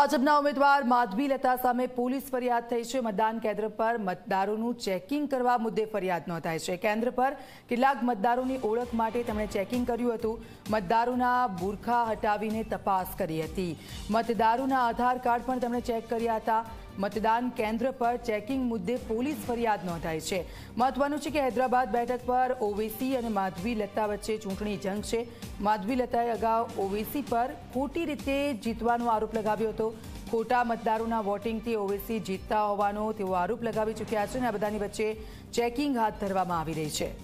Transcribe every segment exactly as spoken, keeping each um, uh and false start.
ભાજપના ઉમેદવાર માધવી લતા સામે પોલીસ ફરિયાદ થઈ છે। મતદાન કેન્દ્ર પર મતદારોનું ચેકિંગ કરવા મુદ્દે ફરિયાદ નોંધાઈ છે। કેન્દ્ર પર કેટલાક મતદારોની ઓળખ માટે તેમણે ચેકિંગ કર્યું હતું। મતદારોના બુરખા હટાવીને તપાસ કરી હતી। મતદારોના આધાર કાર્ડ પણ તેમણે ચેક કર્યા હતા। મતદાન કેન્દ્ર પર ચેકિંગ મુદ્દે પોલીસ ફરિયાદ નોંધાઈ છે। મહત્વનું છે કે હૈદરાબાદ બેઠક પર ઓવેસી અને માધવી લતા વચ્ચે ચૂંટણી જંગ છે। માધવી લતાએ અગાઉ ઓવેસી પર ખોટી રીતે જીતવાનો આરોપ લગાવ્યો હતો। ખોટા મતદારોના વોટિંગથી ઓવેસી જીતતા હોવાનો તેઓ આરોપ લગાવી ચૂક્યા છે અને આ બધાની વચ્ચે ચેકિંગ હાથ ધરવામાં આવી રહી છે।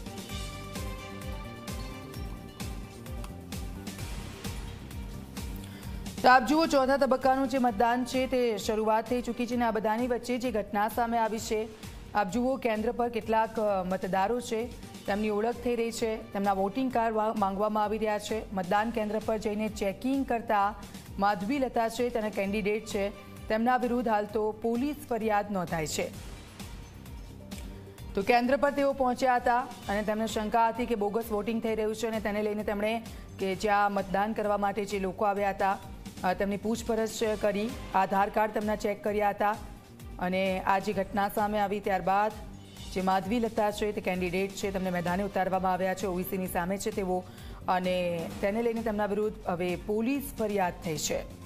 તો આપ જુઓ, ચોથા તબક્કાનું જે મતદાન છે તે શરૂઆત થઈ ચૂકી છે અને આ બધાની વચ્ચે જે ઘટના સામે આવી છે, આપ જુઓ કેન્દ્ર પર કેટલાક મતદારો છે, તેમની ઓળખ થઈ રહી છે, તેમના વોટિંગ કાર્ડ માંગવામાં આવી રહ્યા છે। મતદાન કેન્દ્ર પર જઈને ચેકિંગ કરતા માધવી લતા છે, તેના કેન્ડિડેટ છે, તેમના વિરુદ્ધ હાલ તો પોલીસ ફરિયાદ નોંધાઈ છે। તો કેન્દ્ર પર તેઓ પહોંચ્યા હતા અને તેમને શંકા હતી કે બોગસ વોટિંગ થઈ રહ્યું છે અને તેને લઈને તેમણે કે જ્યાં મતદાન કરવા માટે જે લોકો આવ્યા હતા તેમની પૂછપરછ કરી, આધાર કાર્ડ તેમના ચેક કર્યા હતા અને આ જે ઘટના સામે આવી ત્યારબાદ જે માધવી લતા છે તે કેન્ડિડેટ છે, તેમને મેદાને ઉતારવામાં આવ્યા છે। ઓવેસીની સામે છે તેઓ અને તેને લઈને તેમના વિરુદ્ધ હવે પોલીસ ફરિયાદ થઈ છે।